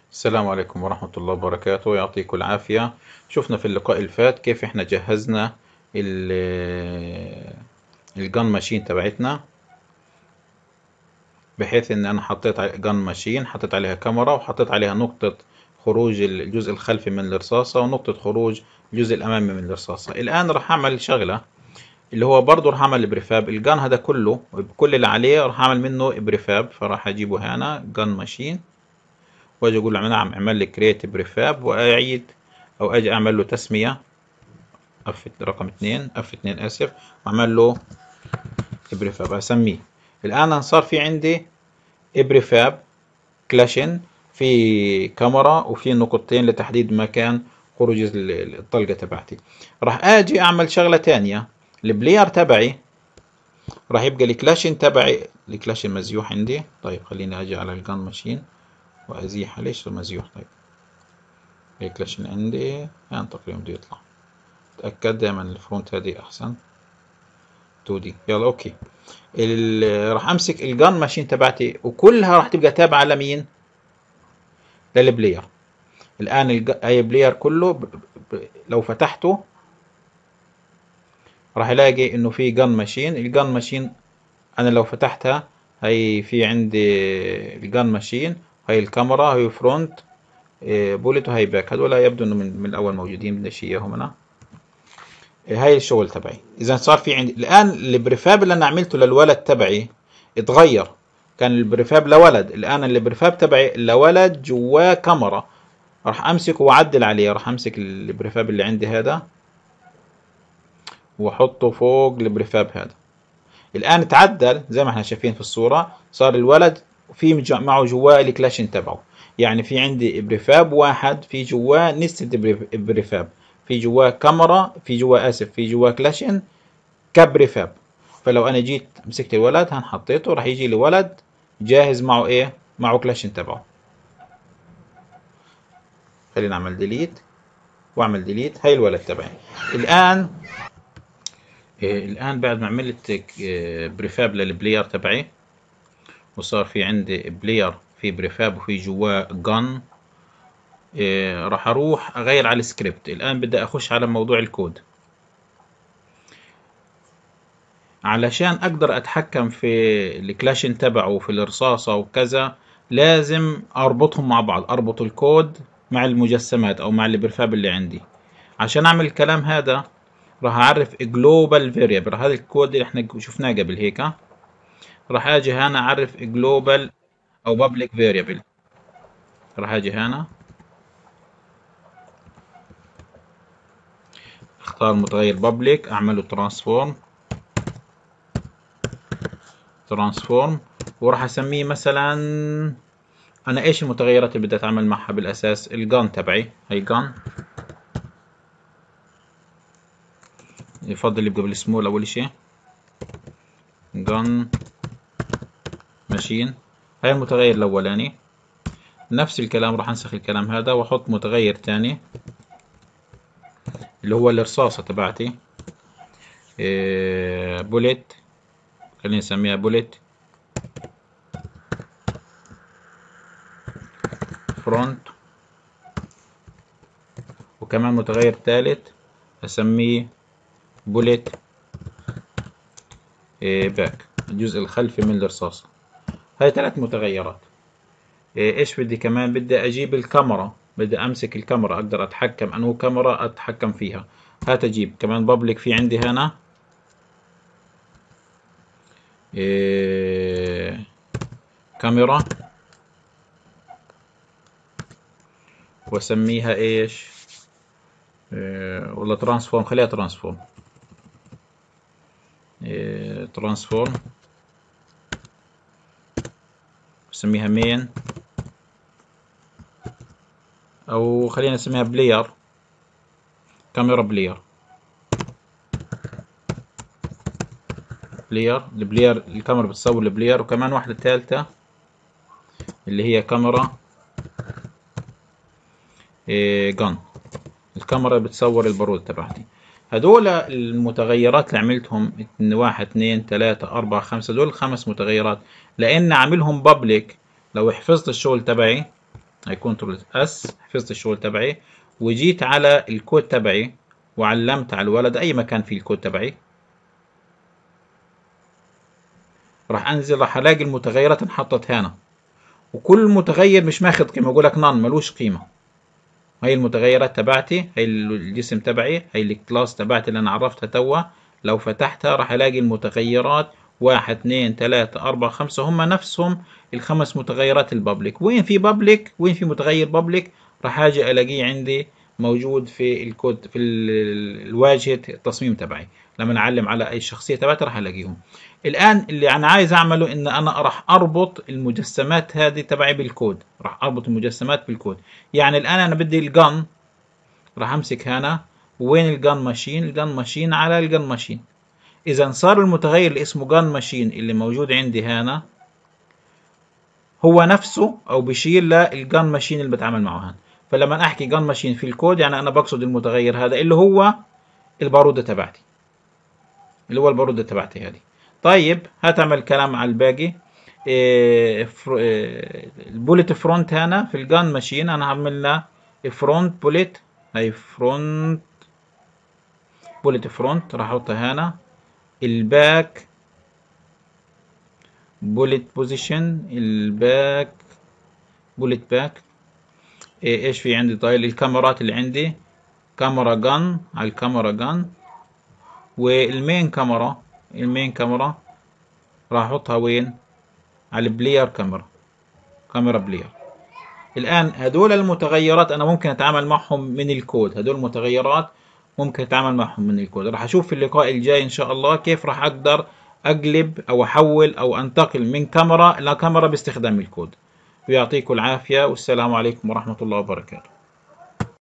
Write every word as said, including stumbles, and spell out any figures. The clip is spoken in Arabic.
السلام عليكم ورحمة الله وبركاته، يعطيكم العافية. شفنا في اللقاء الفات كيف احنا جهزنا الجن ماشين تبعتنا، بحيث ان انا حطيت جن ماشين، حطيت عليها كاميرا، وحطيت عليها نقطة خروج الجزء الخلفي من الرصاصة ونقطة خروج الجزء الامامي من الرصاصة. الان راح اعمل شغلة اللي هو برضه راح اعمل بريفاب. الجن هذا كله بكل اللي عليه راح اعمل منه بريفاب، فراح اجيبه هنا جن ماشين، واجي اقول له نعم اعمل لي كرييت بريفاب، واعيد او اجي اعمل له تسمية اف رقم اثنين اف اثنين اسف، واعمل له بريفاب اسميه. الان صار في عندي بريفاب كلاشن، في كاميرا وفي نقطتين لتحديد مكان خروج الطلقة تبعتي. راح اجي اعمل شغلة تانية، البلاير تبعي راح يبقى الكلاشن تبعي، الكلاشن مزيوح عندي. طيب خليني اجي على الجن ماشين وازيحها. ليش مزيوح؟ طيب الكلاشن عندي يعني تقريبا بده يطلع، تأكد دائما الفرونت هذه احسن. تو دي يلا اوكي. راح امسك الجن ماشين تبعتي وكلها راح تبقى تابعة لمين؟ للبلاير. الان الج... اي بلاير كله ب... ب... لو فتحته راح الاقي انه في جن ماشين. الجن ماشين انا لو فتحتها هي في عندي الجن ماشين، هي الكاميرا، هي فرونت بوليت، وهي باك. هذول يبدو انه من, من الاول موجودين، بديش اياهم انا. هاي الشغل تبعي. اذا صار في عندي الان البريفاب اللي انا عملته للولد تبعي اتغير. كان البريفاب لولد، الان البريفاب تبعي لولد جواه كاميرا. راح امسكه واعدل عليه. راح امسك البريفاب اللي عندي هذا واحطه فوق البريفاب هذا. الان تعدل زي ما احنا شايفين في الصورة، صار الولد في معه جواه الكلاشن تبعه. يعني في عندي بريفاب واحد في جواه نستد بريفاب، في جواه كاميرا، في جواه اسف في جواه كلاشن كبريفاب. فلو انا جيت مسكت الولد هن حطيته، راح يجي لي ولد جاهز معه ايه؟ معه كلاشن تبعه. خلينا نعمل ديليت واعمل ديليت. هاي الولد تبعي. الان إيه الان بعد ما عملت إيه بريفاب للبلاير تبعي، وصار في عندي بلاير في بريفاب وفي جواه جن، إيه راح اروح اغير على السكريبت. الان بدي اخش على موضوع الكود. علشان اقدر اتحكم في الكلاشن تبعه وفي الرصاصة وكذا، لازم اربطهم مع بعض، اربط الكود مع المجسمات او مع البرفاب اللي عندي. عشان اعمل الكلام هذا راح اعرف global variable. هذا الكود اللي احنا شفناه قبل هيك. راح اجي هنا اعرف global او public variable. راح اجي هنا اختار متغير public، اعمله transform transform وراح اسميه مثلا، انا ايش المتغيرات اللي بدي اتعامل معها بالاساس؟ الجان تبعي، هي جان، يفضل يبقى بالسمول اول اشي. جان ماشين، هاي المتغير الاولاني. نفس الكلام راح انسخ الكلام هذا واحط متغير تاني اللي هو الرصاصة تبعتي، إيه بوليت، خلينا نسميها بوليت فرونت. وكمان متغير ثالث اسميه بوليت إيه باك، الجزء الخلفي من الرصاصة. هاي ثلاث متغيرات. إيه ايش بدي كمان؟ بدي اجيب الكاميرا، بدي امسك الكاميرا اقدر اتحكم انه كاميرا اتحكم فيها. هات اجيب كمان بابليك في عندي هنا إيه كاميرا، واسميها ايش؟ إيه ولا ترانسفورم؟ خليها ترانسفورم. إيه ترانسفورم، اسميها مين، او خلينا نسميها بلاير، كاميرا بلاير. بلاير البلاير الكاميرا بتصور البلاير. وكمان واحدة ثالثة اللي هي كاميرا إيه جن، الكاميرا بتصور البارود تبعتي. هدول المتغيرات اللي عملتهم واحد اثنين ثلاثة أربعة خمسة، دول خمس متغيرات لأن عاملهم بابليك. لو حفظت الشغل تبعي هي كنترول اس، حفظت الشغل تبعي، وجيت على الكود تبعي وعلمت على الولد اي مكان في الكود تبعي، راح انزل راح الاقي المتغيرات انحطت هنا، وكل متغير مش ماخذ قيمه، بقول لك نون ملوش قيمه. هي المتغيرات تبعتي، هي الجسم تبعي، هي الكلاس تبعتي اللي انا عرفتها توا. لو فتحتها راح الاقي المتغيرات واحد اثنين ثلاثة أربعة خمسة، هم نفسهم الخمس متغيرات البابليك. وين في بابليك، وين في متغير بابليك، راح اجي الاقيه عندي موجود في الكود في الواجهة التصميم تبعي. لما اعلم على اي شخصية تبعتي راح الاقيهم. الان اللي انا عايز اعمله ان انا راح اربط المجسمات هذه تبعي بالكود، راح اربط المجسمات بالكود. يعني الان انا بدي الجن، راح امسك هنا، وين الجن ماشين؟ الجن ماشين على الجن ماشين. اذا صار المتغير اللي اسمه جن ماشين اللي موجود عندي هنا هو نفسه او بشير للجن ماشين اللي بتعامل معه هنا. فلما احكي جن ماشين في الكود يعني انا بقصد المتغير هذا اللي هو البارودة تبعتي، اللي هو البارودة تبعتي هذه. طيب هتعمل كلام على الباقي. إيه إيه البوليت فرونت هنا في الجن ماشين انا هعمل لها فرونت بوليت، هي فرونت بوليت فرونت راح احطها هنا. الباك بوليت بوزيشن، الباك بوليت باك. إيه ايش في عندي؟ طيب الكاميرات اللي عندي، كاميرا جن على الكاميرا جن، والمين كاميرا، المين كاميرا راح احطها وين؟ على البلاير كاميرا، كاميرا بلاير. الان هدول المتغيرات انا ممكن اتعامل معهم من الكود، هدول المتغيرات ممكن اتعامل معهم من الكود. راح اشوف في اللقاء الجاي ان شاء الله كيف راح اقدر اقلب او احول او انتقل من كاميرا لكاميرا باستخدام الكود. ويعطيكم العافية، والسلام عليكم ورحمة الله وبركاته.